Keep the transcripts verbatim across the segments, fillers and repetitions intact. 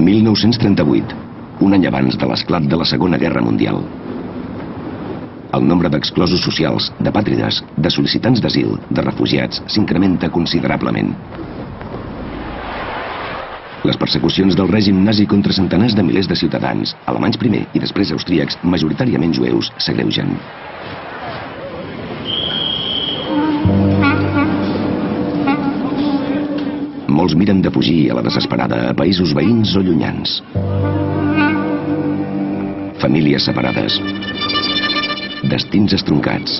mil nou-cents trenta-vuit, un any abans de l'esclat de la Segona Guerra Mundial. El nombre d'exclosos socials, d'apàtrides, de sol·licitants d'asil, de refugiats, s'incrementa considerablement. Les persecucions del règim nazi contra centenars de milers de ciutadans, alemanys primer i després austríacs, majoritàriament jueus, s'agreugen. Molts miren de fugir a la desesperada a països veïns o llunyans. Famílies separades. Destins estroncats.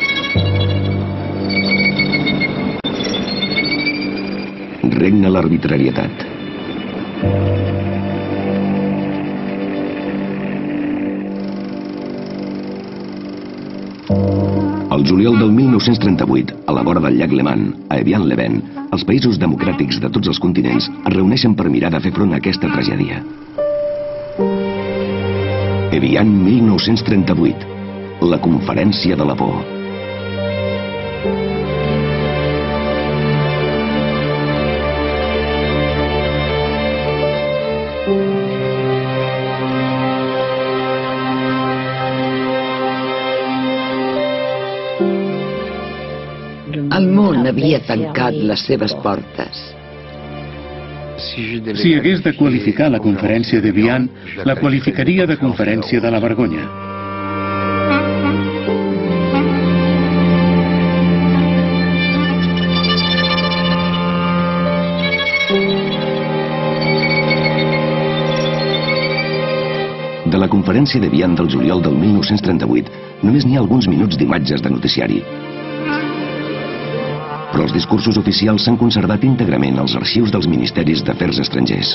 Regna l'arbitrarietat. El juliol del mil nou-cents trenta-vuit, a la vora del llac Léman, a Evian-le-Bain, els països democràtics de tots els continents es reuneixen per mirar de fer front a aquesta tragèdia. Evian mil nou-cents trenta-vuit, la conferència de la por. El món havia tancat les seves portes. Si hagués de qualificar la conferència d'Evian, la qualificaria de conferència de la vergonya. De la conferència d'Evian del juliol del mil nou-cents trenta-vuit, només n'hi ha alguns minuts d'imatges de noticiari. Però els discursos oficials s'han conservat íntegrament als arxius dels ministeris d'Afers Estrangers.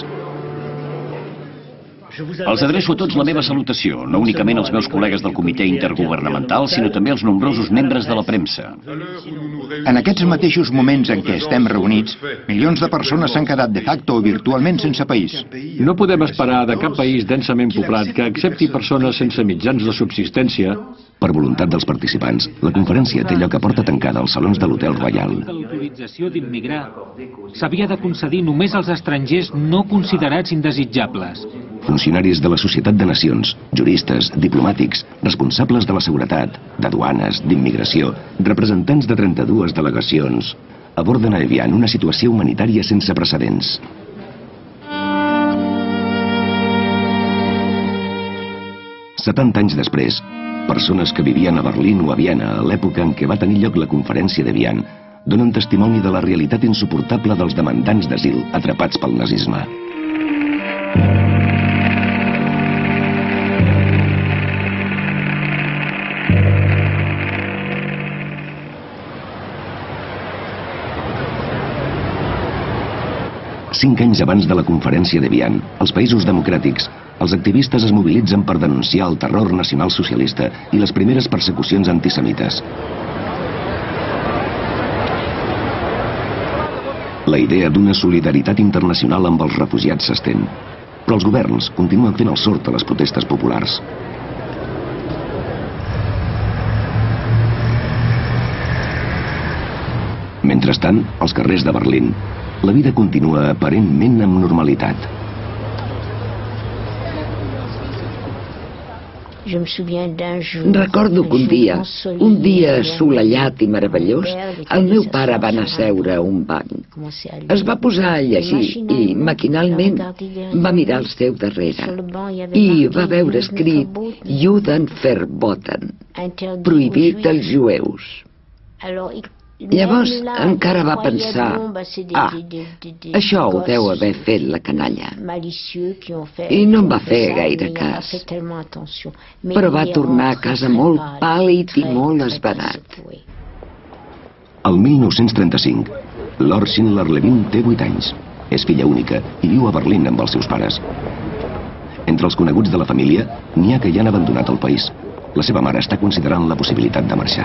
Els adreço a tots la meva salutació, no únicament als meus col·legues del comitè intergovernamental, sinó també als nombrosos membres de la premsa. En aquests mateixos moments en què estem reunits, milions de persones s'han quedat de facto o virtualment sense país. No podem esperar de cap país densament poblat que accepti persones sense mitjans de subsistència. Per voluntat dels participants, la conferència té lloc a porta tancada als salons de l'Hotel Royal. L'autorització d'immigrar s'havia de concedir només als estrangers no considerats indesitjables. Funcionaris de la Societat de Nacions, juristes, diplomàtics, responsables de la seguretat, de duanes, d'immigració, representants de trenta-dues delegacions, aborden a Evian una situació humanitària sense precedents. setanta anys després, persones que vivien a Berlín o a Viena a l'època en què va tenir lloc la conferència d'Evian donen testimoni de la realitat insuportable dels demandants d'asil atrapats pel nazisme. Cinc anys abans de la conferència d'Evian, als països democràtics, els activistes es mobilitzen per denunciar el terror nacionalsocialista i les primeres persecucions antisemites. La idea d'una solidaritat internacional amb els refugiats s'estén, però els governs continuen fent el sord a les protestes populars. Mentrestant, als carrers de Berlín, la vida continua aparentment amb normalitat. Recordo que un dia, un dia assolellat i meravellós, el meu pare va anar a seure a un banc. Es va posar a llegir i, maquinalment, va mirar al seu darrere i va veure escrit Juden verboten, prohibit als jueus. Llavors encara va pensar, ah, això ho deu haver fet la canalla. I no em va fer gaire cas. Però va tornar a casa molt pàl·lid i molt esverat. El mil nou-cents trenta-cinc, Lord Schindler-Levin té vuit anys. És filla única i viu a Berlín amb els seus pares. Entre els coneguts de la família, n'hi ha que ja han abandonat el país. La seva mare està considerant la possibilitat de marxar.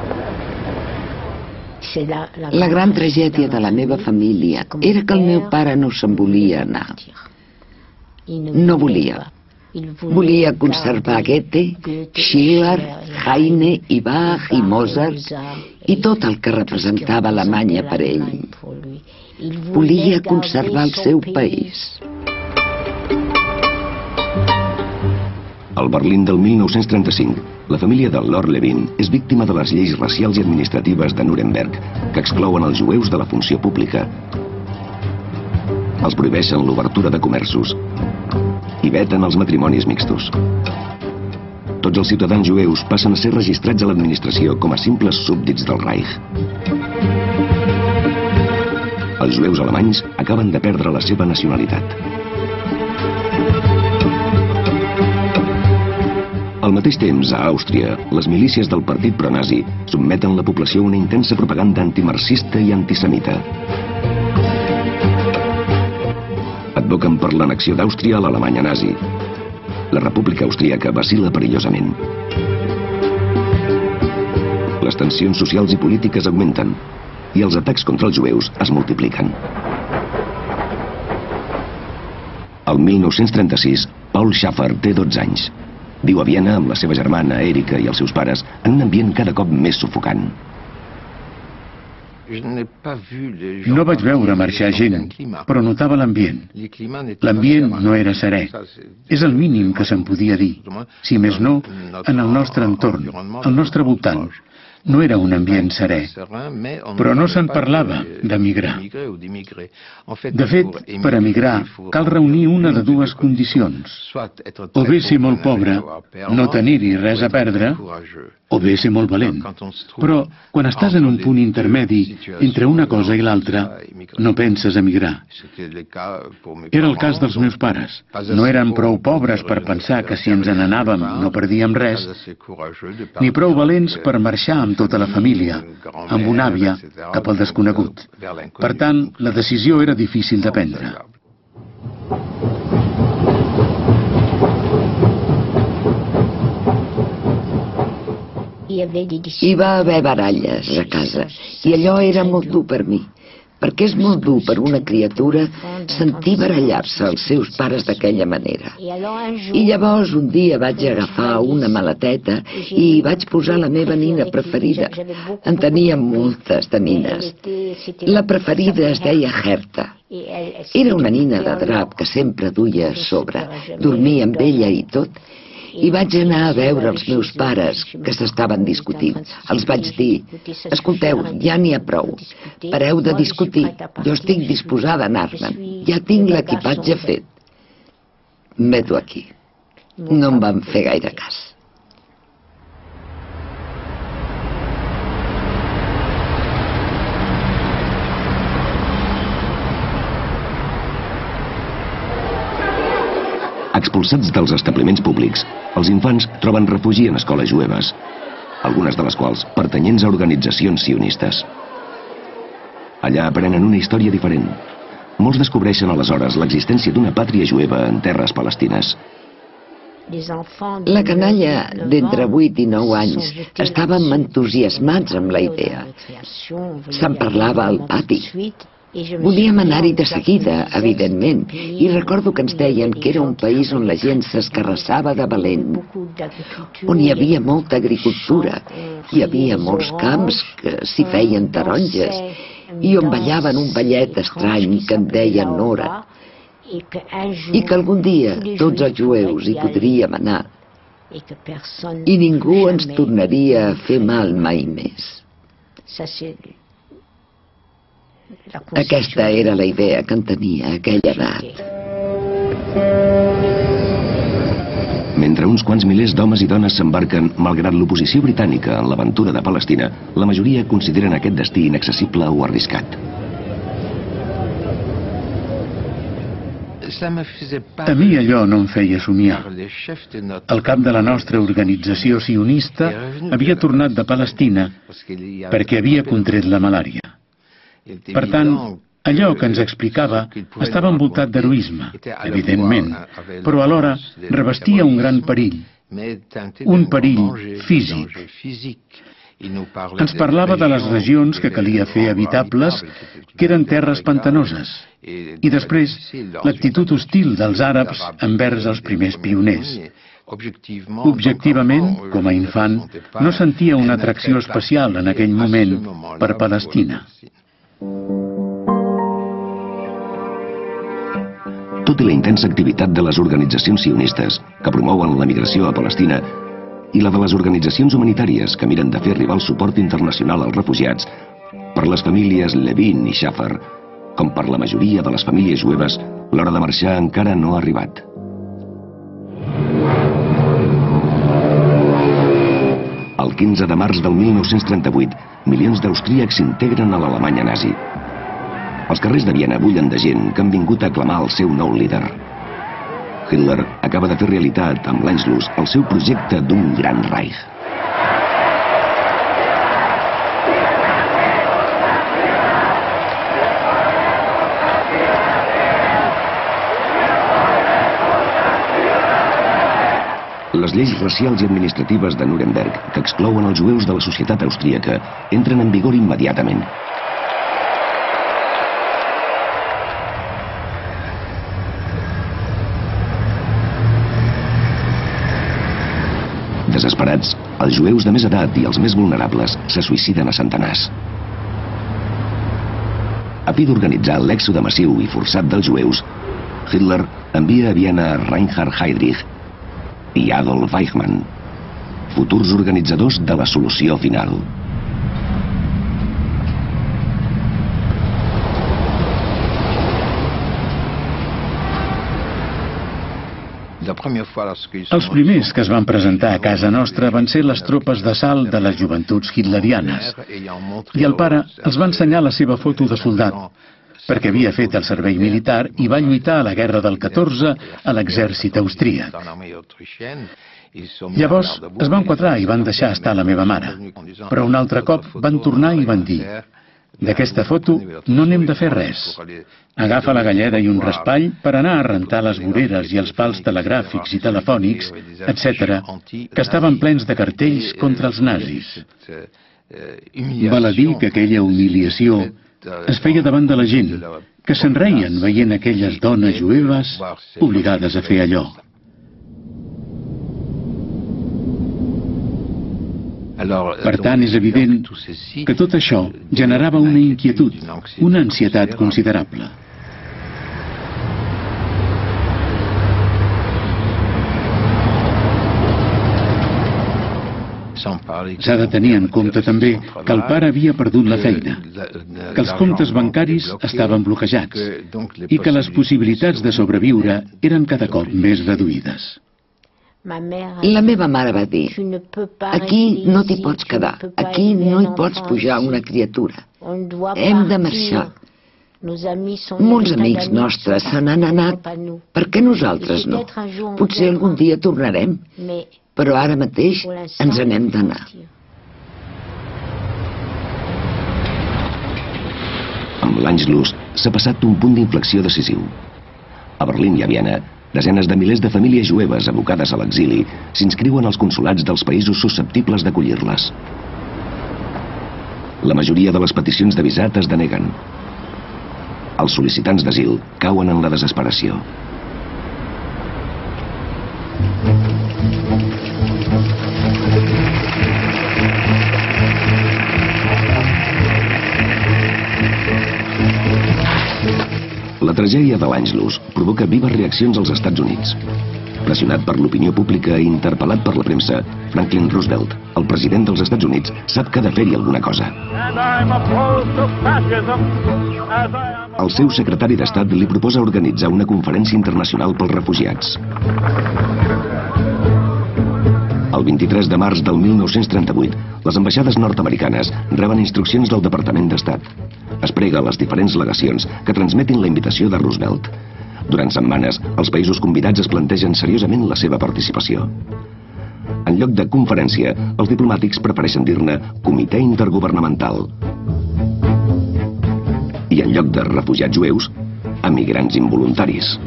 La gran tragèdia de la meva família era que el meu pare no se'n volia anar. No volia. Volia conservar Goethe, Schiller, Heine i Bach i Mozart i tot el que representava Alemanya per ell. Volia conservar el seu país. Al Berlín del mil nou-cents trenta-cinc, la família de Lord Levin és víctima de les lleis racials i administratives de Nuremberg, que exclouen els jueus de la funció pública. Els prohibeixen l'obertura de comerços i veten els matrimonis mixtos. Tots els ciutadans jueus passen a ser registrats a l'administració com a simples súbdits del Reich. Els jueus alemanys acaben de perdre la seva nacionalitat. Al mateix temps, a Àustria, les milícies del partit pronazi sotmeten la població a una intensa propaganda antimarxista i antisemita. Advoquen per l'annexió d'Àustria a l'Alemanya nazi. La República Austríaca vacil·la perillosament. Les tensions socials i polítiques augmenten i els atacs contra els jueus es multipliquen. El mil nou-cents trenta-sis, Paul Schaffer té dotze anys. Viu a Viena amb la seva germana Erika i els seus pares en un ambient cada cop més sufocant. No vaig veure marxar gent, però notava l'ambient. L'ambient no era serè. És el mínim que se'n podia dir. Si més no, en el nostre entorn, al nostre voltant. No era un ambient serè, però no se'n parlava d'emigrar. De fet, per emigrar cal reunir una de dues condicions. O bé ser molt pobre, no tenir-hi res a perdre, o bé ser molt valent. Però quan estàs en un punt intermedi entre una cosa i l'altra, no penses emigrar. Era el cas dels meus pares. No eren prou pobres per pensar que si ens n'anàvem no perdíem res, ni prou valents per marxar amb tota la família, amb una àvia, cap al desconegut. Per tant, la decisió era difícil de prendre. Hi va haver baralles a casa, i allò era molt dur per mi, perquè és molt dur per una criatura sentir barallar-se els seus pares d'aquella manera. I llavors un dia vaig agafar una maleteta i hi vaig posar la meva nina preferida. En tenia moltes de nines. La preferida es deia Herta. Era una nina de drap que sempre duia a sobre, dormia amb ella i tot. I vaig anar a veure els meus pares, que s'estaven discutint. Els vaig dir, escolteu, ja n'hi ha prou. Pareu de discutir. Jo estic disposada a anar-me'n. Ja tinc l'equipatge fet. Meto aquí. No em van fer gaire cas. Expulsats dels establiments públics, els infants troben refugi en escoles jueves, algunes de les quals pertanyents a organitzacions sionistes. Allà aprenen una història diferent. Molts descobreixen aleshores l'existència d'una pàtria jueva en terres palestines. La canalla d'entre vuit i nou anys estàvem entusiasmats amb la idea. Se'n parlava al pati. Volíem anar-hi de seguida, evidentment, i recordo que ens deien que era un país on la gent s'escarrassava de valent, on hi havia molta agricultura, hi havia molts camps que s'hi feien taronges, i on ballaven un ballet estrany que en deien Nora, i que algun dia tots els jueus hi podríem anar, i ningú ens tornaria a fer mal mai més. Aquesta era la idea que en tenia a aquella edat. Mentre uns quants milers d'homes i dones s'embarquen, malgrat l'oposició britànica en l'aventura de Palestina, la majoria consideren aquest destí inaccessible o arriscat. A mi allò no em feia somiar. El cap de la nostra organització sionista havia tornat de Palestina perquè havia contret la malària. Per tant, allò que ens explicava estava envoltat d'heroisme, evidentment, però alhora revestia un gran perill, un perill físic. Ens parlava de les regions que calia fer habitables, que eren terres pantanoses, i després l'actitud hostil dels àrabs envers els primers pioners. Objectivament, com a infant, no sentia una atracció especial en aquell moment per Palestina. Tot i la intensa activitat de les organitzacions sionistes, que promouen la migració a Palestina, i la de les organitzacions humanitàries que miren de fer arribar el suport internacional als refugiats per les famílies Levin i Schaffer, com per la majoria de les famílies jueves, l'hora de marxar encara no ha arribat. El quinze de març del mil nou-cents trenta-vuit, milions d'austríacs s'integren a l'Alemanya nazi. Els carrers de Viena bullen de gent que han vingut a aclamar el seu nou líder. Hitler acaba de fer realitat amb l'Anschluss el seu projecte d'un gran Reich. Les lleis racials i administratives de Nuremberg, que exclouen els jueus de la societat austríaca, entren en vigor immediatament. Desesperats, els jueus de més edat i els més vulnerables se suïciden a centenars. A fi d'organitzar l'èxode massiu i forçat dels jueus, Hitler envia a Viena Reinhard Heydrich i Adolf Eichmann, futurs organitzadors de la solució final. Els primers que es van presentar a casa nostra van ser les tropes d'assalt de les joventuts hitlerianes, i el pare els va ensenyar la seva foto de soldat, perquè havia fet el servei militar i va lluitar a la guerra del catorze a l'exèrcit austríac. Llavors es van quadrar i van deixar estar la meva mare, però un altre cop van tornar i van dir: d'aquesta foto no n'hem de fer res. Agafa la galleda i un raspall per anar a rentar les voreres i els pals telegràfics i telefònics, etcètera, que estaven plens de cartells contra els nazis. Val a dir que aquella humiliació es feia davant de la gent, que se'n reien veient aquelles dones jueves obligades a fer allò. Per tant, és evident que tot això generava una inquietud, una ansietat considerable. S'ha de tenir en compte també que el pare havia perdut la feina, que els comptes bancaris estaven bloquejats i que les possibilitats de sobreviure eren cada cop més reduïdes. La meva mare va dir: aquí no t'hi pots quedar, aquí no hi pots pujar una criatura, hem de marxar. Molts amics nostres se n'han anat, per què nosaltres no? Potser algun dia tornarem, però ara mateix ens n'hem d'anar. Amb l'Anschluss s'ha passat un punt d'inflexió decisiu. A Berlín i a Viena, desenes de milers de famílies jueves abocades a l'exili s'inscriuen als consolats dels països susceptibles d'acollir-les. La majoria de les peticions de visat es deneguen. Els sol·licitants d'asil cauen en la desesperació. La tragèdia de l'Anschluss provoca vives reaccions als Estats Units. Pressionat per l'opinió pública i interpel·lat per la premsa, Franklin Roosevelt, el president dels Estats Units, sap que ha de fer-hi alguna cosa. El seu secretari d'Estat li proposa organitzar una conferència internacional pels refugiats. El vint-i-tres de març del mil nou-cents trenta-vuit, les ambaixades nord-americanes reben instruccions del Departament d'Estat. Es prega a les diferents legacions que transmetin la invitació de Roosevelt. Durant setmanes, els països convidats es plantegen seriosament la seva participació. En lloc de conferència, els diplomàtics prefereixen dir-ne Comitè Intergovernamental. I en lloc de refugiats jueus, emigrants involuntaris.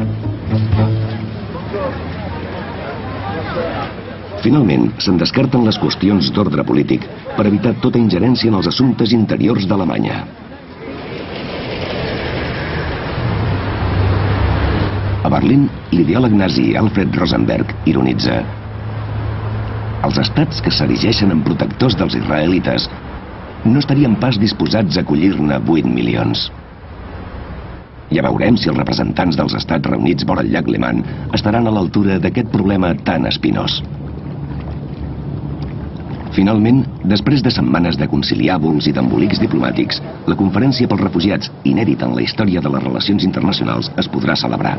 Finalment, se'n descarten les qüestions d'ordre polític per evitar tota ingerència en els assumptes interiors d'Alemanya. A Berlín, l'ideòleg nazi Alfred Rosenberg ironitza: els estats que s'erigeixen en protectors dels israelites no estarien pas disposats a acollir-ne vuit milions. Ja veurem si els representants dels Estats reunits vora el llac Léman estaran a l'altura d'aquest problema tan espinós. Finalment, després de setmanes de conciliàbuls i d'embolics diplomàtics, la conferència pels refugiats, inèdita en la història de les relacions internacionals, es podrà celebrar.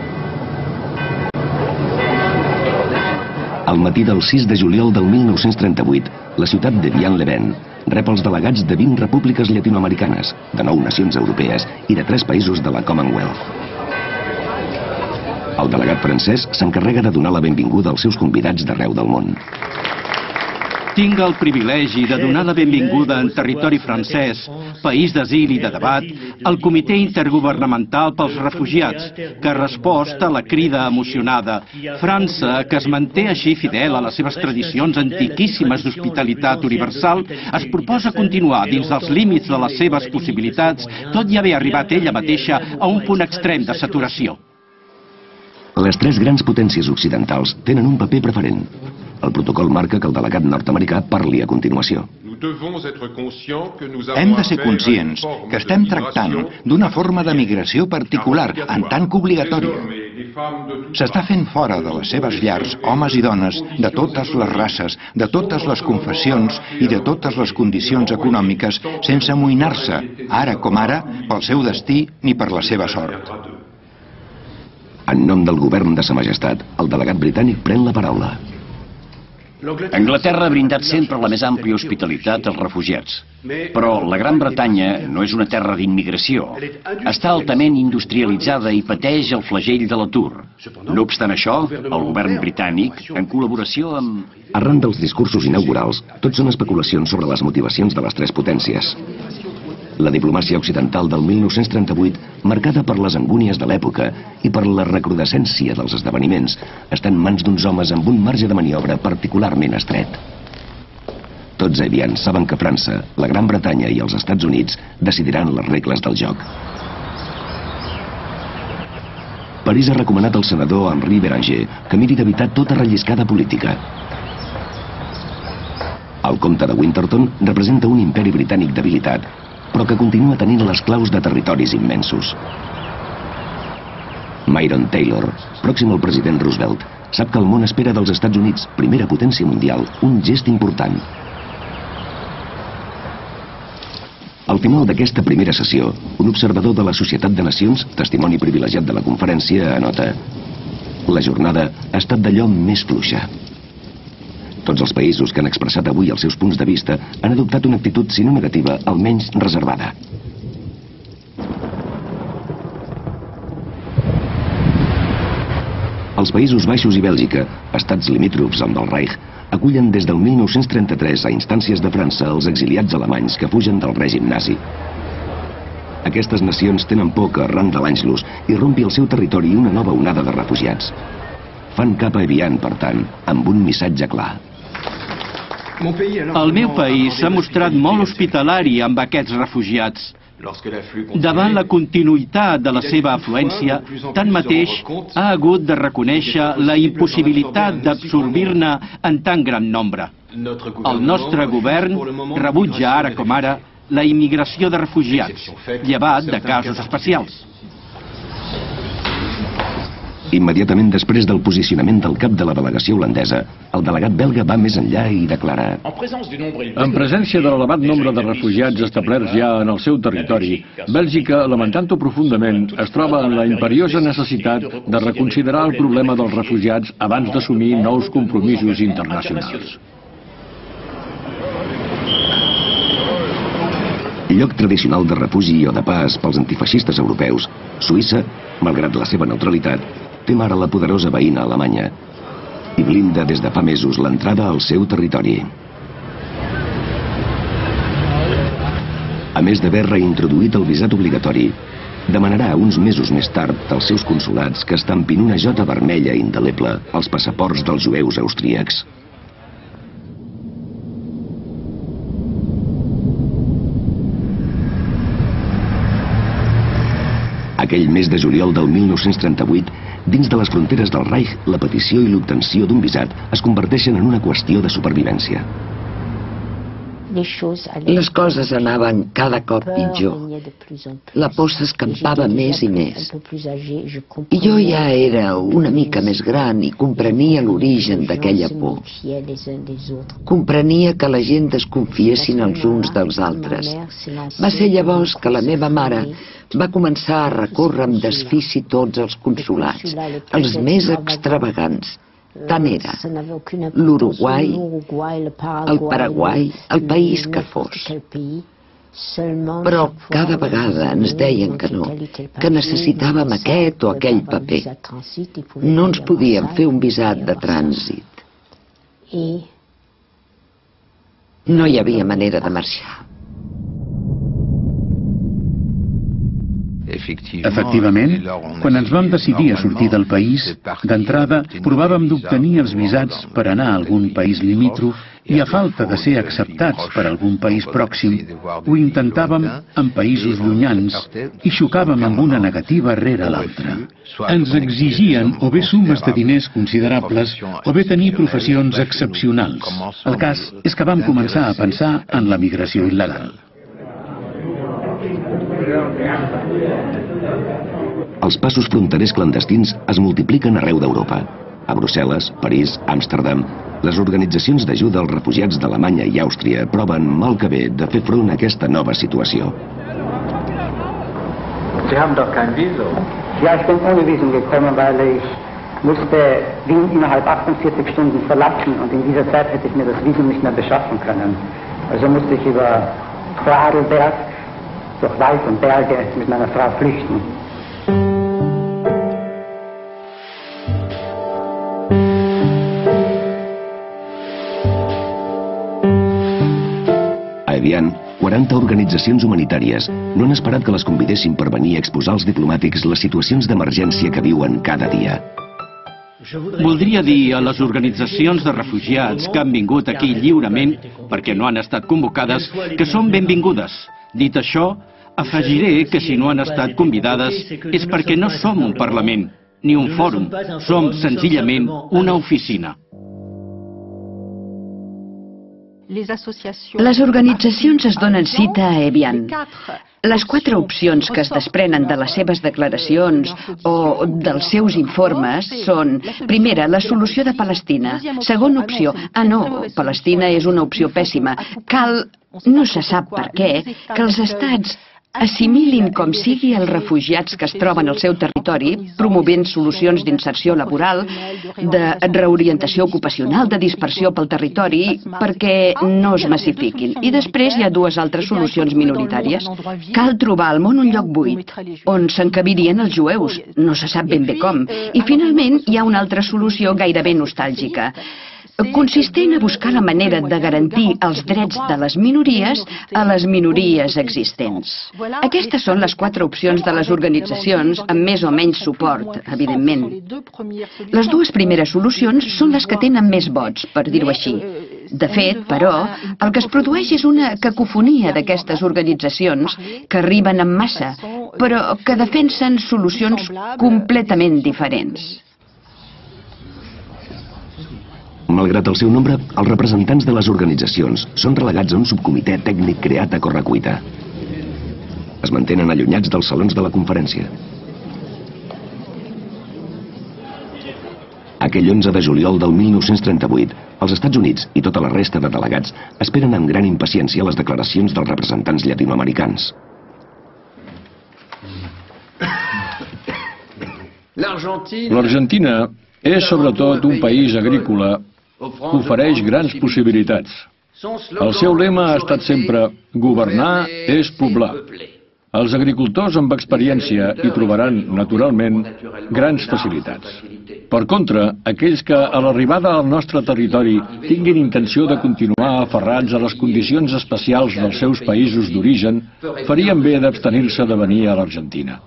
Al matí del sis de juliol del mil nou-cents trenta-vuit, la ciutat de Vian-le-Ven rep els delegats de vint repúbliques llatinoamericanes, de nou nacions europees i de tres països de la Commonwealth. El delegat francès s'encarrega de donar la benvinguda als seus convidats d'arreu del món. Tinc el privilegi de donar la benvinguda en territori francès, país d'asil i de debat, al Comitè Intergovernamental pels Refugiats, que ha respost a la crida emocionada. França, que es manté així fidel a les seves tradicions antiquíssimes d'hospitalitat universal, es proposa continuar dins dels límits de les seves possibilitats, tot i haver arribat ella mateixa a un punt extrem de saturació. Les tres grans potències occidentals tenen un paper preferent. El protocol marca que el delegat nord-americà parli a continuació. Hem de ser conscients que estem tractant d'una forma de migració particular, en tant que obligatòria. S'està fent fora de les seves llars homes i dones de totes les races, de totes les confessions i de totes les condicions econòmiques, sense amoïnar-se, ara com ara, pel seu destí ni per la seva sort. En nom del govern de Sa Majestat, el delegat britànic pren la paraula. Anglaterra ha brindat sempre la més àmplia hospitalitat als refugiats. Però la Gran Bretanya no és una terra d'immigració. Està altament industrialitzada i pateix el flagell de l'atur. No obstant això, el govern britànic, en col·laboració amb... Arran dels discursos inaugurals, tot són especulacions sobre les motivacions de les tres potències. La diplomàcia occidental del mil nou-cents trenta-vuit, marcada per les angúnies de l'època i per la recrudescència dels esdeveniments, està en mans d'uns homes amb un marge de maniobra particularment estret. Tots a Evian saben que França, la Gran Bretanya i els Estats Units decidiran les regles del joc. París ha recomanat al senador Henri Béranger que miri d'evitar tota relliscada política. El comte de Winterton representa un imperi britànic debilitat, però que continua tenint les claus de territoris immensos. Myron Taylor, pròxim al president Roosevelt, sap que el món espera dels Estats Units, primera potència mundial, un gest important. Al final d'aquesta primera sessió, un observador de la Societat de Nacions, testimoni privilegiat de la conferència, anota: la jornada ha estat d'allò més fluixa. Tots els països que han expressat avui els seus punts de vista han adoptat una actitud, si no negativa, almenys reservada. Els Països Baixos i Bèlgica, estats limítrofs amb el Reich, acullen des del mil nou-cents trenta-tres a instàncies de França els exiliats alemanys que fugen del règim nazi. Aquestes nacions tenen por que, arran de l'Anschluss, irrompi el seu territori una nova onada de refugiats. Fan cap a Evian, per tant, amb un missatge clar. El meu país s'ha mostrat molt hospitalari amb aquests refugiats. Davant la continuïtat de la seva afluència, tanmateix ha hagut de reconèixer la impossibilitat d'absorbir-ne en tan gran nombre. El nostre govern rebutja ara com ara la immigració de refugiats, llevat de casos especials. Immediatament després del posicionament del cap de la delegació holandesa, el delegat belga va més enllà i declara: en presència de l'elevat nombre de refugiats establerts ja en el seu territori, Bèlgica, lamentant-ho profundament, es troba en la imperiosa necessitat de reconsiderar el problema dels refugiats abans d'assumir nous compromisos internacionals. Lloc tradicional de refugi o de pas pels antifeixistes europeus, Suïssa, malgrat la seva neutralitat, tem ara la poderosa veïna Alemanya i blinda des de fa mesos l'entrada al seu territori. A més d'haver reintroduït el visat obligatori, demanarà uns mesos més tard als seus consulats que estampin una jota vermella indeleble als passaports dels jueus austríacs. Aquell mes de juliol del mil nou-cents trenta-vuit, dins de les fronteres del Reich, la petició i l'obtenció d'un visat es converteixen en una qüestió de supervivència. Les coses anaven cada cop pitjor. La por s'escampava més i més. I jo ja era una mica més gran i comprenia l'origen d'aquella por. Comprenia que la gent desconfiessin els uns dels altres. Va ser llavors que la meva mare va començar a recórrer amb desfici tots els consolats, els més extravagants. Tant era l'Uruguai, el Paraguai, el país que fos. Però cada vegada ens deien que no, que necessitàvem aquest o aquell paper. No ens podíem fer un visat de trànsit. No hi havia manera de marxar. Efectivament, quan ens vam decidir a sortir del país, d'entrada provàvem d'obtenir els visats per anar a algun país limítrof i a falta de ser acceptats per algun país pròxim, ho intentàvem en països llunyans i xocàvem amb una negativa rere l'altra. Ens exigien o bé sumes de diners considerables o bé tenir professions excepcionals. El cas és que vam començar a pensar en la migració il·legal. Els passos fronterers clandestins es multipliquen arreu d'Europa. A Brussel·les, París, Amsterdam, les organitzacions d'ajuda als refugiats d'Alemanya i Àustria proven mal que bé de fer front a aquesta nova situació. Sie haben doch kein Visum. Ja, ich bin ohne Visum gekommen, weil ich musste Wien innerhalb achtundvierzig Stunden verlassen und in dieser Zeit hätte ich mir das Visum nicht mehr beschaffen können. Also musste ich über Vorarlberg durch Wald und Berge mit meiner Frau flüchten. A Evian, quaranta organitzacions humanitàries no han esperat que les convidessin per venir a exposar als diplomàtics les situacions d'emergència que viuen cada dia. Voldria dir a les organitzacions de refugiats que han vingut aquí lliurement, perquè no han estat convocades, que són benvingudes. Dit això, afegiré que si no han estat convidades és perquè no som un Parlament ni un fòrum, som senzillament una oficina. Les organitzacions es donen cita a Evian. Les quatre opcions que es desprenen de les seves declaracions o dels seus informes són: primera, la solució de Palestina. Segona opció, ah no, Palestina és una opció pèssima. Cal, no se sap per què, que els estats assimilin com sigui els refugiats que es troben al seu territori, promovent solucions d'inserció laboral, de reorientació ocupacional, de dispersió pel territori, perquè no es massifiquin. I després hi ha dues altres solucions minoritàries. Cal trobar al món un lloc buit, on s'encabirien els jueus, no se sap ben bé com. I finalment hi ha una altra solució gairebé nostàlgica, consistent a buscar la manera de garantir els drets de les minories a les minories existents. Aquestes són les quatre opcions de les organitzacions amb més o menys suport, evidentment. Les dues primeres solucions són les que tenen més vots, per dir-ho així. De fet, però, el que es produeix és una cacofonia d'aquestes organitzacions que arriben en massa, però que defensen solucions completament diferents. Malgrat el seu nombre, els representants de les organitzacions són relegats a un subcomitè tècnic creat a correcuita. Es mantenen allunyats dels salons de la conferència. Aquell onze de juliol del mil nou-cents trenta-vuit, els Estats Units i tota la resta de delegats esperen amb gran impaciència les declaracions dels representants llatinoamericans. L'Argentina és sobretot un país agrícola que ofereix grans possibilitats. El seu lema ha estat sempre «Governar és poblar». Els agricultors amb experiència hi trobaran, naturalment, grans facilitats. Per contra, aquells que a l'arribada al nostre territori tinguin intenció de continuar aferrats a les condicions especials dels seus països d'origen, farien bé d'abstenir-se de venir a l'Argentina.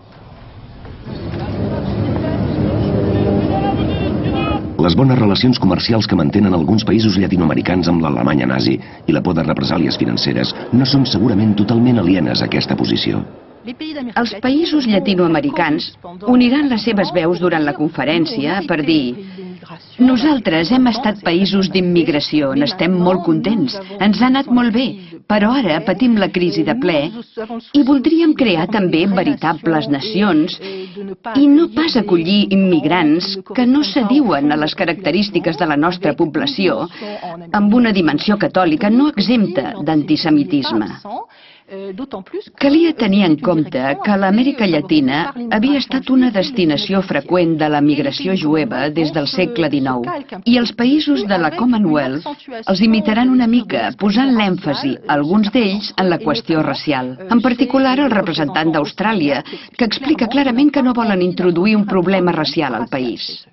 Les bones relacions comercials que mantenen alguns països llatinoamericans amb l'Alemanya nazi i la por de represàlies financeres no són segurament totalment alienes a aquesta posició. Els països llatinoamericans uniran les seves veus durant la conferència per dir: Nosaltres hem estat països d'immigració, n'estem molt contents, ens ha anat molt bé, però ara patim la crisi de ple i voldríem crear també veritables nacions i no pas acollir immigrants que no s'adiuen a les característiques de la nostra població amb una dimensió catòlica no exempta d'antisemitisme. Calia tenir en compte que l'Amèrica Llatina havia estat una destinació freqüent de la migració jueva des del segle dinou i els països de la Commonwealth els imitaran una mica, posant l'èmfasi, alguns d'ells, en la qüestió racial. En particular el representant d'Austràlia, que explica clarament que no volen introduir un problema racial al país.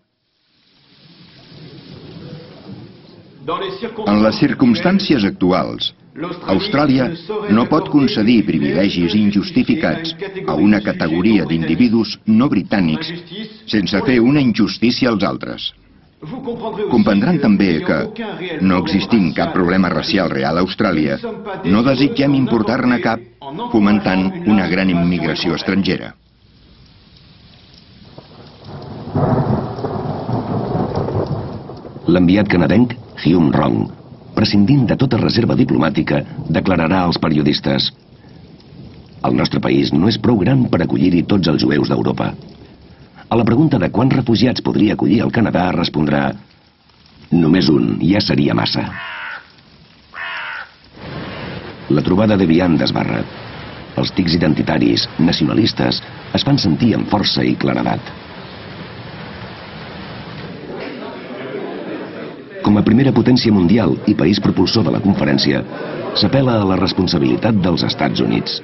En les circumstàncies actuals, Austràlia no pot concedir privilegis injustificats a una categoria d'individus no britànics sense fer una injustícia als altres. Comprendran també que, no existint cap problema racial real a Austràlia, no desitgem importar-ne cap fomentant una gran immigració estrangera. L'enviat canadenc, Hume Rong, prescindint de tota reserva diplomàtica, declararà als periodistes: el nostre país no és prou gran per acollir-hi tots els jueus d'Europa. A la pregunta de quants refugiats podria acollir el Canadà, respondrà: només un, ja seria massa. La trobada d'Evian desbarra. Els tics identitaris, nacionalistes, es fan sentir amb força i claredat. Com a primera potència mundial i país propulsor de la conferència, s'apel·la a la responsabilitat dels Estats Units.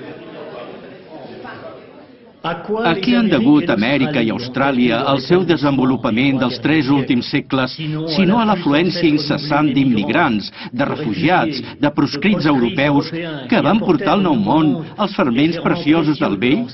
A què han degut Amèrica i Austràlia el seu desenvolupament dels tres últims segles, sinó a l'afluència incessant d'immigrants, de refugiats, de proscrits europeus que van portar al nou món els ferments preciosos del vell?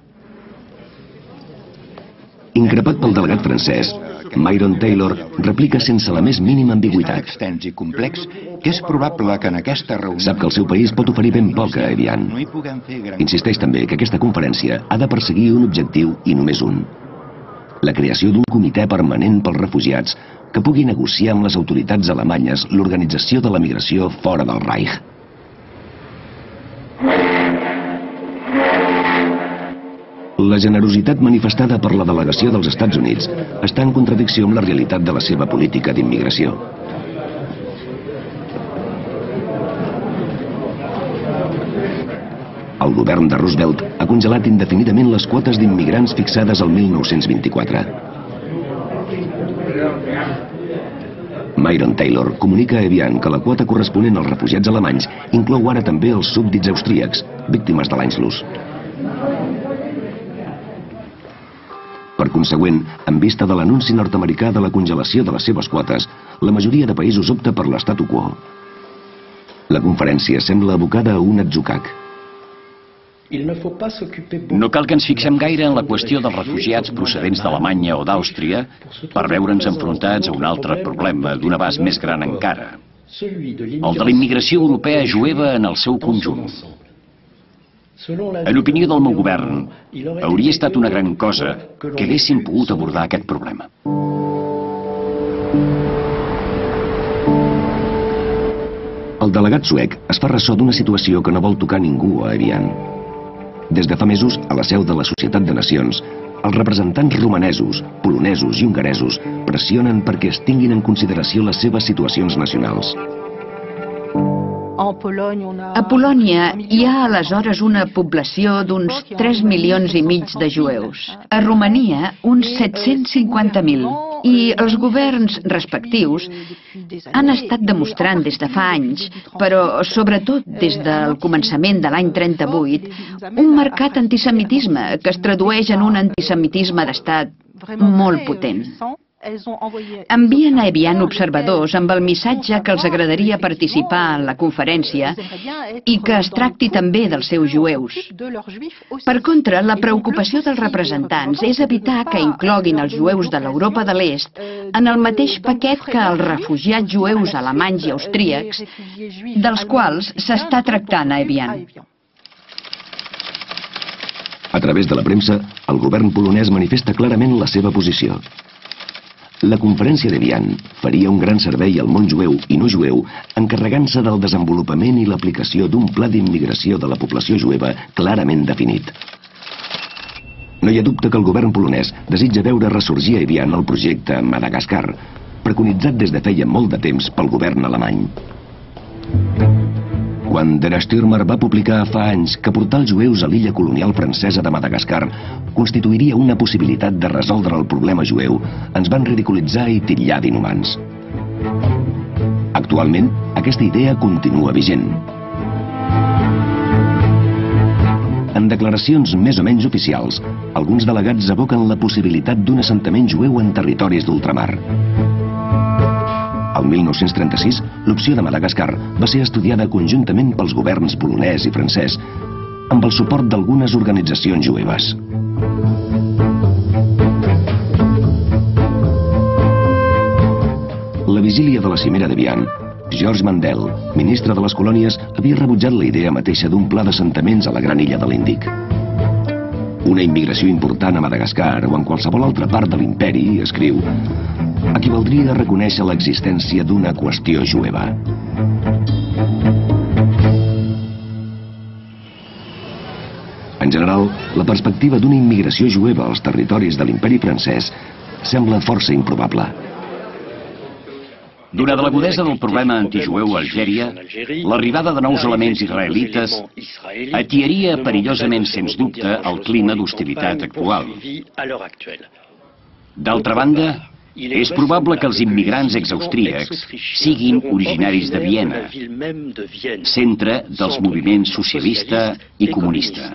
Increpat pel delegat francès, Myron Taylor replica sense la més mínima ambigüitat. Extens i complex que és probable que en aquesta reunió... Sap que el seu país pot oferir ben poc a Evian. Insisteix també que aquesta conferència ha de perseguir un objectiu i només un: la creació d'un comitè permanent pels refugiats que pugui negociar amb les autoritats alemanyes l'organització de la migració fora del Reich. La generositat manifestada per la delegació dels Estats Units està en contradicció amb la realitat de la seva política d'immigració. El govern de Roosevelt ha congelat indefinidament les quotes d'immigrants fixades al mil nou-cents vint-i-quatre. Myron Taylor comunica a Evian que la quota corresponent als refugiats alemanys inclou ara també els súbdits austríacs, víctimes de l'Anschluss. Per consegüent, en vista de l'anunci nord-americà de la congelació de les seves quotes, la majoria de països opta per l'statu quo. La conferència sembla abocada a un atzucac. No cal que ens fixem gaire en la qüestió dels refugiats procedents d'Alemanya o d'Àustria per veure'ns enfrontats a un altre problema d'un abast més gran encara: el de la immigració europea jueva en el seu conjunt. En opinió del meu govern, hauria estat una gran cosa que haguéssim pogut abordar aquest problema. El delegat suec es fa ressò d'una situació que no vol tocar ningú a Evian. Des de fa mesos, a la seu de la Societat de Nacions, els representants romanesos, polonesos i hongaresos pressionen perquè es tinguin en consideració les seves situacions nacionals. A Polònia hi ha aleshores una població d'uns tres milions i mig de jueus. A Romania, uns set-cents cinquanta mil. I els governs respectius han estat demostrant des de fa anys, però sobretot des del començament de l'any trenta-vuit, un marcat antisemitisme que es tradueix en un antisemitisme d'estat molt potent. Envien a Evian observadors amb el missatge que els agradaria participar en la conferència i que es tracti també dels seus jueus. Per contra, la preocupació dels representants és evitar que incloguin els jueus de l'Europa de l'Est en el mateix paquet que els refugiats jueus alemanys i austríacs, dels quals s'està tractant a Evian. A través de la premsa, el govern polonès manifesta clarament la seva posició. La conferència d'Evian faria un gran servei al món jueu i no jueu encarregant-se del desenvolupament i l'aplicació d'un pla d'immigració de la població jueva clarament definit. No hi ha dubte que el govern polonès desitja veure ressorgir a Evian el projecte Madagascar, preconitzat des de feia molt de temps pel govern alemany. Quan Der Stürmer va publicar fa anys que portar els jueus a l'illa colonial francesa de Madagascar constituiria una possibilitat de resoldre el problema jueu, ens van ridiculitzar i titllar d'inhumans. Actualment, aquesta idea continua vigent. En declaracions més o menys oficials, alguns delegats evoquen la possibilitat d'un assentament jueu en territoris d'ultramar. El mil nou-cents trenta-sis, l'opció de Madagascar va ser estudiada conjuntament pels governs polonès i francès amb el suport d'algunes organitzacions jueves. La vigília de la cimera d'Evian, Georges Mandel, ministre de les colònies, havia rebutjat la idea mateixa d'un pla d'assentaments a la gran illa de l'Índic. Una immigració important a Madagascar o en qualsevol altra part de l'imperi, escriu, equivaldria a reconèixer l'existència d'una qüestió jueva. En general, la perspectiva d'una immigració jueva als territoris de l'imperi francès sembla força improbable. Donada l'agudesa del problema antijueu a Algèria, l'arribada de nous elements israelites atiaria perillosament, sens dubte, el clima d'hostilitat actual. D'altra banda, és probable que els immigrants exaustríacs siguin originaris de Viena, centre dels moviments socialista i comunista.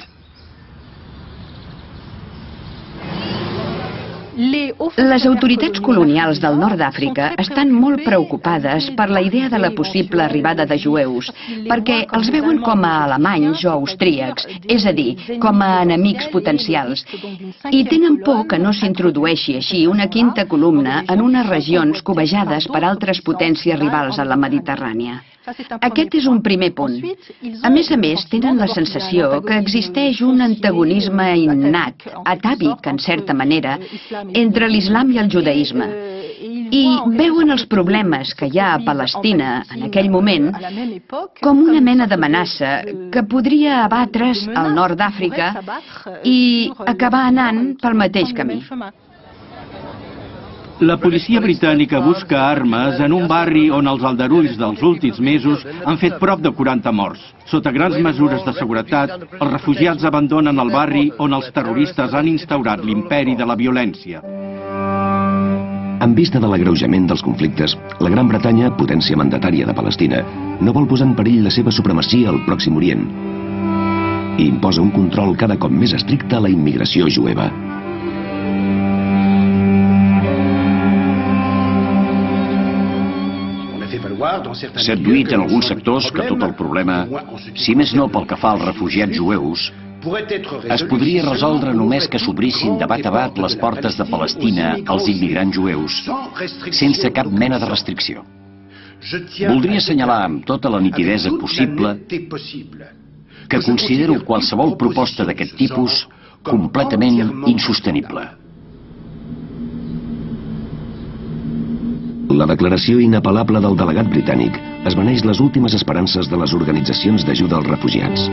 Les autoritats colonials del nord d'Àfrica estan molt preocupades per la idea de la possible arribada de jueus, perquè els veuen com a alemanys o austríacs, és a dir, com a enemics potencials, i tenen por que no s'introdueixi així una quinta columna en unes regions cobejades per altres potències rivals a la Mediterrània. Aquest és un primer punt. A més a més, tenen la sensació que existeix un antagonisme innat, atàvic, en certa manera, entre l'islam i el judaïsme. I veuen els problemes que hi ha a Palestina en aquell moment com una mena d'amenaça que podria abatre's al nord d'Àfrica i acabar anant pel mateix camí. La policia britànica busca armes en un barri on els aldarulls dels últims mesos han fet prop de quaranta morts. Sota grans mesures de seguretat, els refugiats abandonen el barri on els terroristes han instaurat l'imperi de la violència. En vista de l'agreujament dels conflictes, la Gran Bretanya, potència mandatària de Palestina, no vol posar en perill la seva supremacia al Pròxim Orient i imposa un control cada cop més estricte a la immigració jueva. S'ha adduït en alguns sectors que tot el problema, si més no pel que fa als refugiats jueus, es podria resoldre només que s'obrissin de bat a bat les portes de Palestina als immigrants jueus, sense cap mena de restricció. Voldria assenyalar amb tota la nitidesa possible que considero qualsevol proposta d'aquest tipus completament insostenible. La declaració inapel·lable del delegat britànic esvaneix les últimes esperances de les organitzacions d'ajuda als refugiats.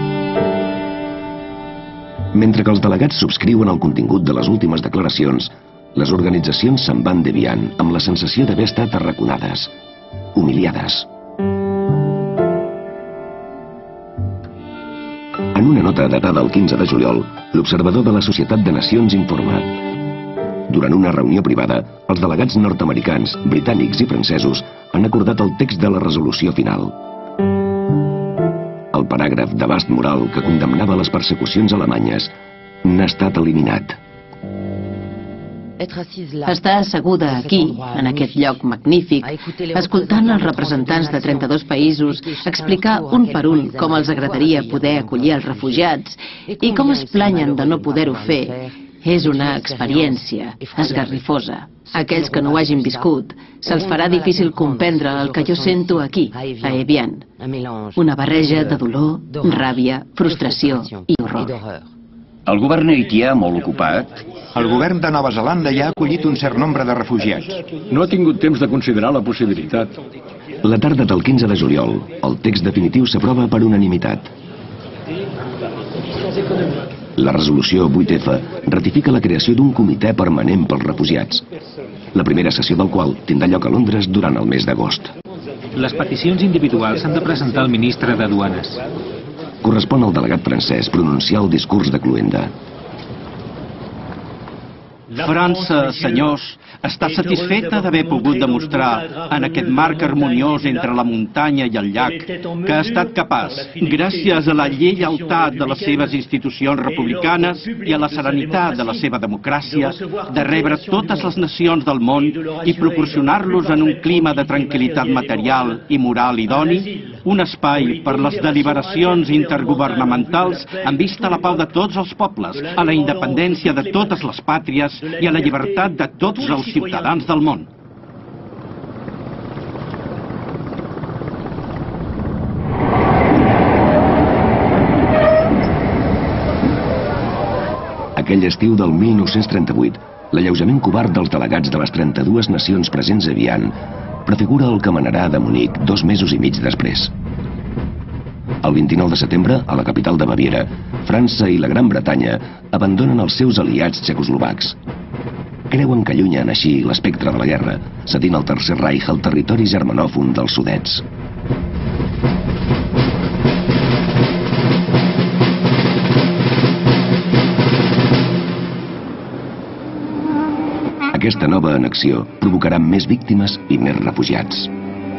Mentre que els delegats subscriuen el contingut de les últimes declaracions, les organitzacions se'n van d'Evian amb la sensació d'haver estat arraconades, humiliades. En una nota datada el quinze de juliol, l'observador de la Societat de Nacions informa: durant una reunió privada, els delegats nord-americans, britànics i francesos han acordat el text de la resolució final. El paràgraf d'abast moral que condemnava les persecucions alemanyes n'ha estat eliminat. Estar asseguda aquí, en aquest lloc magnífic, escoltant els representants de trenta-dos països explicar un per un com els agradaria poder acollir els refugiats i com es planyen de no poder-ho fer, és una experiència esgarrifosa. Aquells que no ho hagin viscut, se'ls farà difícil comprendre el que jo sento aquí, a Evian. Una barreja de dolor, ràbia, frustració i horror. El govern haitià, molt ocupat... El govern de Nova Zelanda ja ha acollit un cert nombre de refugiats. No ha tingut temps de considerar la possibilitat. La tarda del quinze de juliol, el text definitiu s'aprova per unanimitat. La resolució vuit efa ratifica la creació d'un comitè permanent pels refugiats, la primera sessió del qual tindrà lloc a Londres durant el mes d'agost. Les peticions individuals s'han de presentar al ministre de Duanes. Correspon al delegat francès pronunciar el discurs de Cluenda. França, senyors, està satisfeta d'haver pogut demostrar en aquest marc harmoniós entre la muntanya i el llac que ha estat capaç, gràcies a la lleialtat de les seves institucions republicanes i a la serenitat de la seva democràcia, de rebre totes les nacions del món i proporcionar-los en un clima de tranquil·litat material i moral idoni, un espai per les deliberacions intergovernamentals en vista a la pau de tots els pobles, a la independència de totes les pàtries i a la llibertat de tots els ciutadans del món. Aquell estiu del mil nou-cents trenta-vuit, l'alleujament covard dels delegats de les trenta-dues nacions presents a Vian prefigura el que manarà de Munic dos mesos i mig després. El vint-i-nou de setembre, a la capital de Baviera, França i la Gran Bretanya abandonen els seus aliats txecoslovacs. Creuen que allunyen així l'espectre de la guerra, cedint al Tercer Reich el territori germanòfon dels Sudets. Aquesta nova annexió provocarà més víctimes i més refugiats.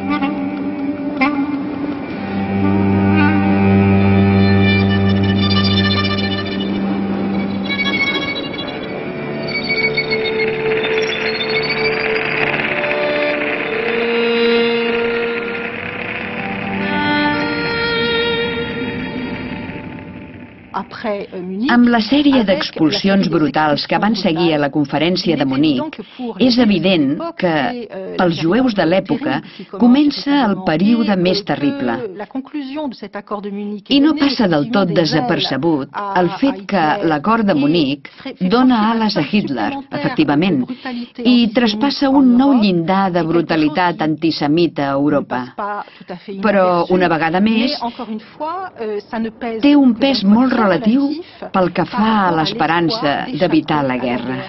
Amb la sèrie d'expulsions brutals que van seguir a la conferència de Munic, és evident que, pels jueus de l'època, comença el període més terrible. I no passa del tot desapercebut el fet que l'acord de Munic dona ales a Hitler, efectivament, i traspassa un nou llindar de brutalitat antisemita a Europa. Però, una vegada més, té un pes molt relatiu pel que fa a l'esperança d'evitar la guerra.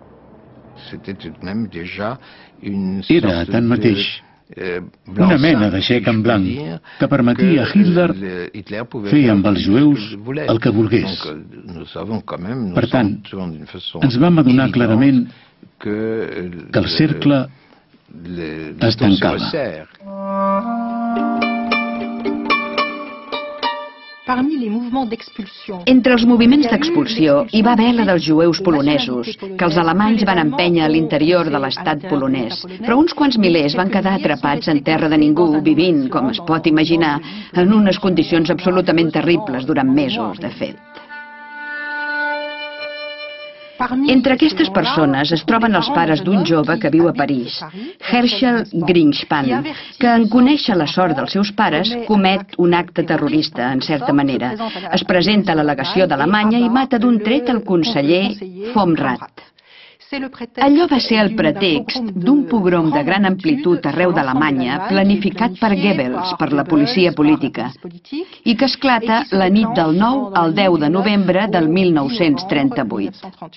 Era, tanmateix, una mena de xec en blanc que permetia a Hitler fer amb els jueus el que volgués. Per tant, ens vam adonar clarament que el cercle es tancava. Entre els moviments d'expulsió hi va haver la dels jueus polonesos, que els alemanys van empènyer a l'interior de l'estat polonès, però uns quants milers van quedar atrapats en terra de ningú, vivint, com es pot imaginar, en unes condicions absolutament terribles durant mesos, de fet. Entre aquestes persones es troben els pares d'un jove que viu a París, Herschel Greenspan, que en conèixer la sort dels seus pares comet un acte terrorista, en certa manera. Es presenta a la legació d'Alemanya i mata d'un tret el conseller Vom Rath. Allò va ser el pretext d'un pogrom de gran amplitud arreu d'Alemanya planificat per Goebbels, per la policia política, i que esclata la nit del nou al deu de novembre del mil nou-cents trenta-vuit.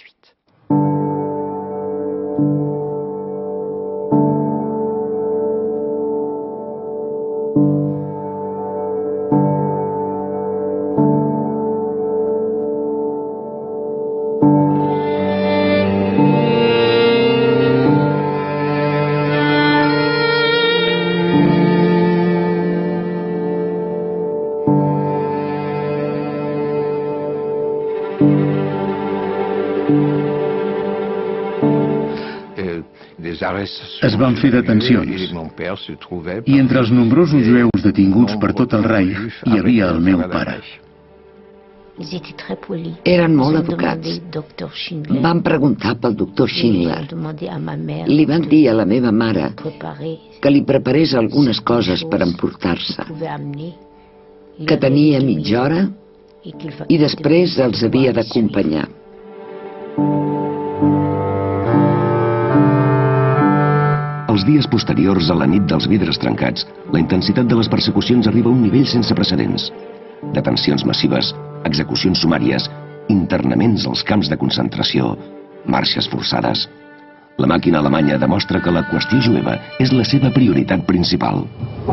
Es van fer detencions, i entre els nombrosos jueus detinguts per tot el Reich hi havia el meu pare. Eren molt educats. Van preguntar pel doctor Schindler. Li van dir a la meva mare que li preparés algunes coses per emportar-se, que tenia mitja hora i després els havia d'acompanyar. Els dies posteriors a la nit dels vidres trencats, la intensitat de les persecucions arriba a un nivell sense precedents. Detencions massives, execucions sumàries, internaments als camps de concentració, marxes forçades. La màquina alemanya demostra que la qüestió jueva és la seva prioritat principal.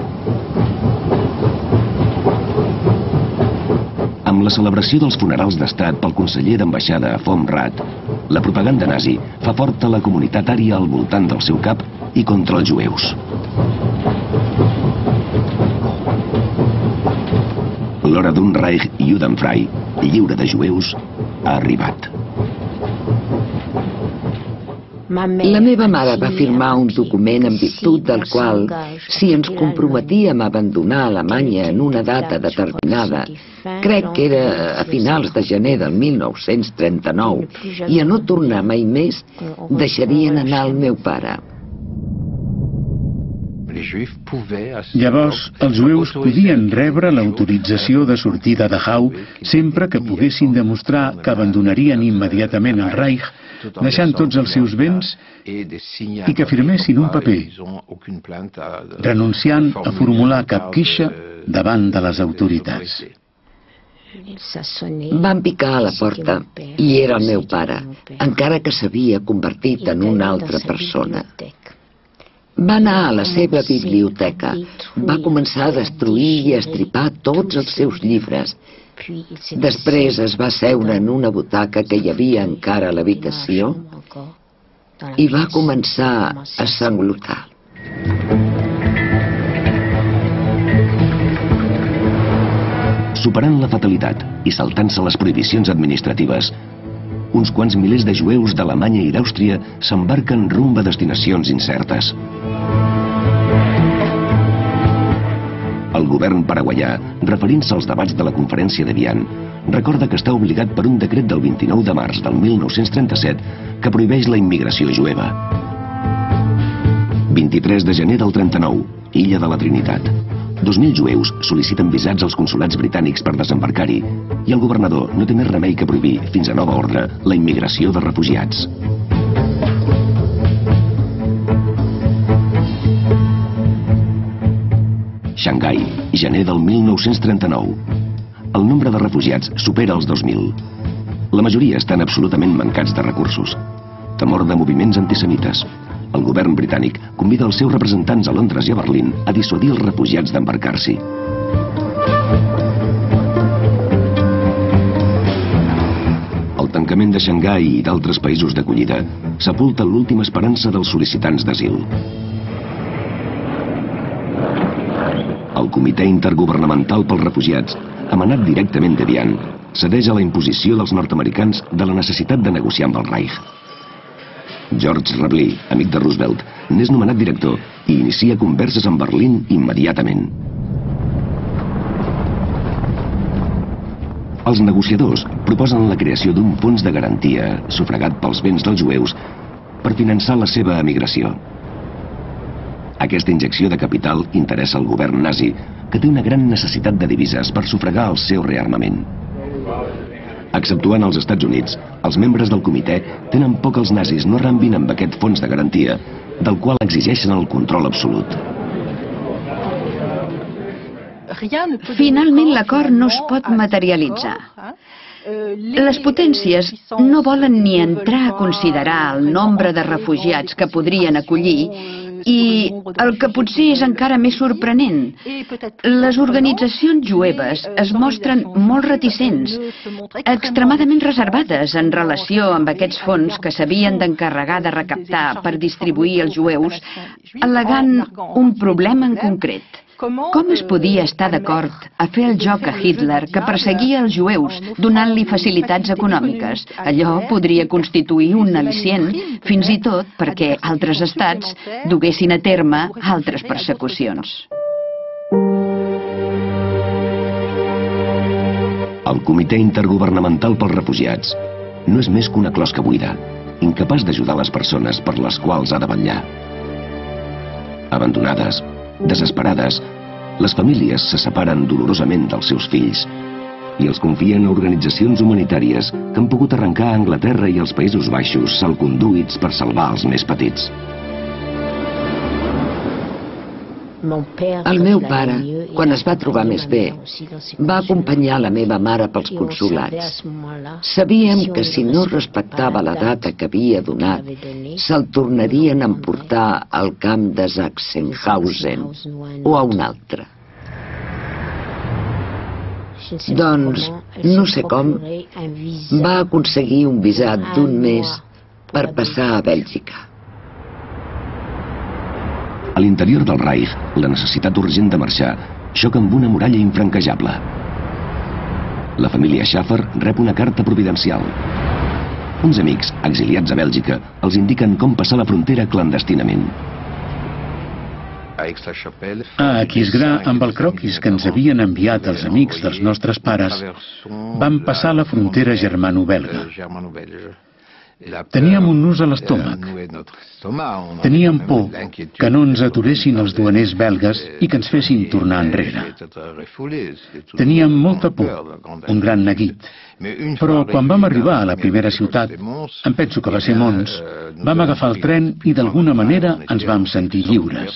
Amb la celebració dels funerals d'estat pel conseller d'ambaixada Vom Rath, la propaganda nazi fa forta la comunitat ària al voltant del seu cap i contra els jueus. L'hora d'un Reich judenfrei, lliure de jueus, ha arribat. La meva mare va firmar un document en virtut del qual, si ens comprometíem a abandonar Alemanya en una data determinada, crec que era a finals de gener del mil nou-cents trenta-nou, i a no tornar mai més, deixarien anar el meu pare. Llavors, els jueus podien rebre l'autorització de sortida de Dachau sempre que poguessin demostrar que abandonarien immediatament el Reich, deixant tots els seus béns i que firmessin un paper, renunciant a formular cap queixa davant de les autoritats. Van picar a la porta i era el meu pare, encara que s'havia convertit en una altra persona. Va anar a la seva biblioteca, va començar a destruir i a estripar tots els seus llibres. Després es va seure en una butaca que hi havia encara a l'habitació i va començar a sanglotar. Superant la fatalitat i saltant-se les prohibicions administratives, uns quants milers de jueus d'Alemanya i d'Àustria s'embarquen rumb a destinacions incertes. El govern paraguaià, referint-se als debats de la conferència d'Evian, recorda que està obligat per un decret del vint-i-nou de març del mil nou-cents trenta-set que prohibeix la immigració jueva. vint-i-tres de gener del trenta-nou, Illa de la Trinitat. Dos mil jueus sol·liciten visats als consulats britànics per desembarcar-hi i el governador no té més remei que prohibir, fins a nova ordre, la immigració de refugiats. Xangai, gener del mil nou-cents trenta-nou. El nombre de refugiats supera els dos mil. La majoria estan absolutament mancats de recursos. Temor de moviments antisemites. El govern britànic convida els seus representants a Londres i a Berlín a dissuadir els refugiats d'embarcar-s'hi. El tancament de Xangai i d'altres països d'acollida sepulta l'última esperança dels sol·licitants d'asil. El Comitè Intergovernamental pels Refugiats, emanat directament d'Evian, cedeix a la imposició dels nord-americans de la necessitat de negociar amb el Reich. George Rabley, amic de Roosevelt, n'és nomenat director i inicia converses amb Berlín immediatament. Els negociadors proposen la creació d'un fons de garantia sufragat pels béns dels jueus per finançar la seva emigració. Aquesta injecció de capital interessa al govern nazi, que té una gran necessitat de divises per sufragar el seu rearmament. Exceptuant els Estats Units, els membres del comitè tenen por que els nazis no rambin amb aquest fons de garantia, del qual exigeixen el control absolut. Finalment l'acord no es pot materialitzar. Les potències no volen ni entrar a considerar el nombre de refugiats que podrien acollir i el que potser és encara més sorprenent, les organitzacions jueves es mostren molt reticents, extremadament reservades en relació amb aquests fons que s'havien d'encarregar de recaptar per distribuir als jueus, al·legant un problema en concret. Com es podia estar d'acord a fer el joc a Hitler que perseguia els jueus donant-li facilitats econòmiques? Allò podria constituir un al·licient, fins i tot perquè altres estats duguessin a terme altres persecucions. El Comitè Intergovernamental pels Refugiats no és més que una closca buida, incapaç d'ajudar les persones per les quals ha de vetllar. Abandonades, desesperades, les famílies se separen dolorosament dels seus fills i els confien a organitzacions humanitàries que han pogut arrencar a Anglaterra i als Països Baixos salconduits per salvar els més petits. El meu pare, quan es va trobar més bé, va acompanyar la meva mare pels consolats. Sabíem que si no respectava la data que havia donat, se'l tornarien a emportar al camp de Sachsenhausen o a un altre. Doncs, no sé com, va aconseguir un visat d'un mes per passar a Bèlgica. A l'interior del Reich, la necessitat urgent de marxar xoca amb una muralla infranquejable. La família Schaffer rep una carta providencial. Uns amics, exiliats a Bèlgica, els indiquen com passar la frontera clandestinament. A Aquisgrà, amb el croquis que ens havien enviat els amics dels nostres pares, vam passar la frontera germano-belga. Teníem un nus a l'estómac. Teníem por que no ens aturessin els duaners belgues i que ens fessin tornar enrere. Teníem molta por, un gran neguit. Però quan vam arribar a la primera ciutat, em penso que va ser Mons, vam agafar el tren i d'alguna manera ens vam sentir lliures.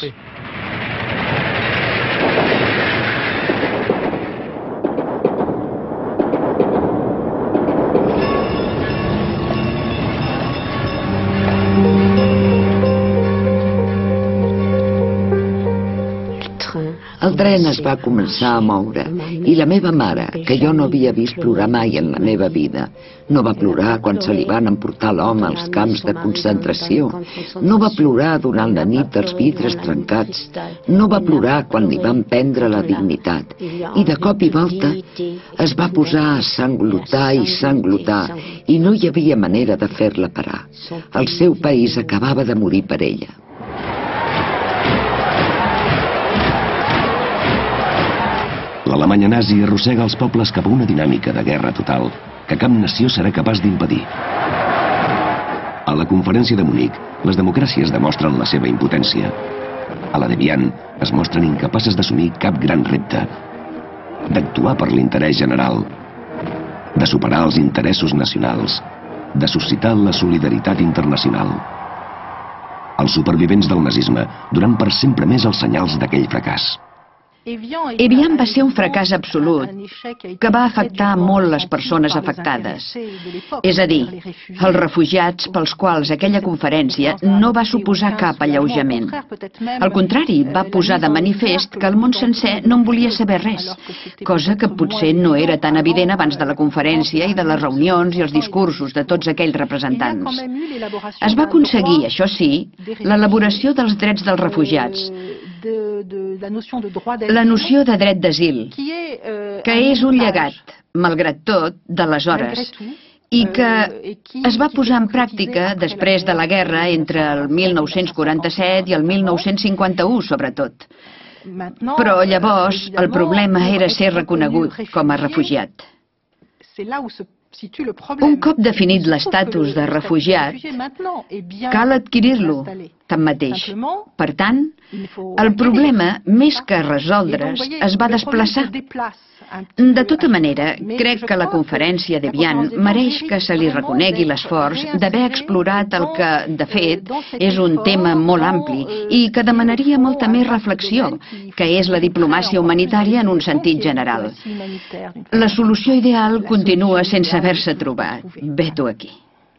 El tren es va començar a moure i la meva mare, que jo no havia vist plorar mai en la meva vida, no va plorar quan se li van emportar l'home als camps de concentració, no va plorar durant la nit dels vidres trencats, no va plorar quan li van prendre la dignitat i de cop i volta es va posar a sanglotar i sanglotar i no hi havia manera de fer-la parar. El seu país acabava de morir per ella. L'Alemanya nazi arrossega els pobles cap a una dinàmica de guerra total que cap nació serà capaç d'impedir. A la conferència de Munic, les democràcies demostren la seva impotència. A la d'Evian es mostren incapaces d'assumir cap gran repte, d'actuar per l'interès general, de superar els interessos nacionals, de suscitar la solidaritat internacional. Els supervivents del nazisme duran per sempre més els senyals d'aquell fracàs. Evian va ser un fracàs absolut que va afectar molt les persones afectades. És a dir, els refugiats pels quals aquella conferència no va suposar cap alleujament. Al contrari, va posar de manifest que el món sencer no en volia saber res, cosa que potser no era tan evident abans de la conferència i de les reunions i els discursos de tots aquells representants. Es va aconseguir, això sí, l'elaboració dels drets dels refugiats, la noció de dret d'asil, que és un llegat, malgrat tot, d'aleshores, i que es va posar en pràctica després de la guerra entre el mil nou-cents quaranta-set i el mil nou-cents cinquanta-u, sobretot. Però llavors el problema era ser reconegut com a refugiat. Un cop definit l'estatus de refugiat, cal adquirir-lo, tanmateix. Per tant, el problema, més que resoldre's, es va desplaçar. De tota manera, crec que la conferència d'Evian mereix que se li reconegui l'esforç d'haver explorat el que, de fet, és un tema molt ampli i que demanaria molta més reflexió, que és la diplomàcia humanitària en un sentit general. La solució ideal continua sense haver-se trobat. Vet-ho aquí.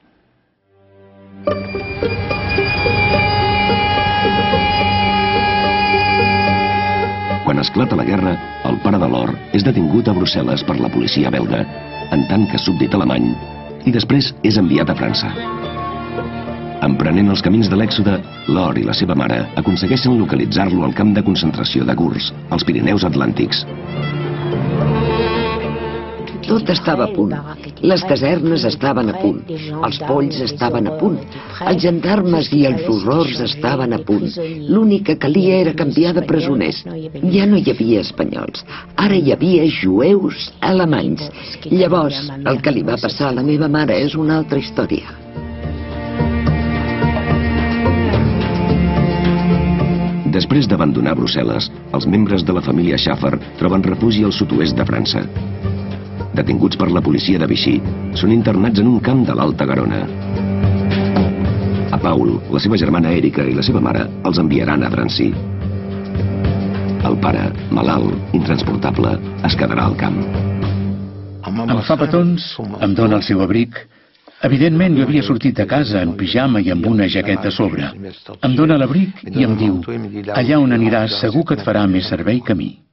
Quan esclata la guerra, el pare de l'or és detingut a Brussel·les per la policia belga, en tant que súbdit alemany, i després és enviat a França. Emprenent els camins de l'èxode, l'or i la seva mare aconsegueixen localitzar-lo al camp de concentració de Gurs, als Pirineus Atlàntics. Tot estava a punt. Les casernes estaven a punt. Els polls estaven a punt. Els gendarmes i els horrors estaven a punt. L'únic que calia era canviar de presoners. Ja no hi havia espanyols. Ara hi havia jueus alemanys. Llavors, el que li va passar a la meva mare és una altra història. Després d'abandonar Brussel·les, els membres de la família Schaffer troben refugi al sud-oest de França. detinguts per la policia de Vichy, són internats en un camp de l'Alta Garona. A Paul, la seva germana Erika i la seva mare els enviaran a Drancy. El pare, malalt, intransportable, es quedarà al camp. Em fa petons, em dóna el seu abric. Evidentment, jo havia sortit de casa en pijama i amb una jaqueta a sobre. Em dóna l'abric i em diu: allà on aniràs segur que et farà més servei que a mi.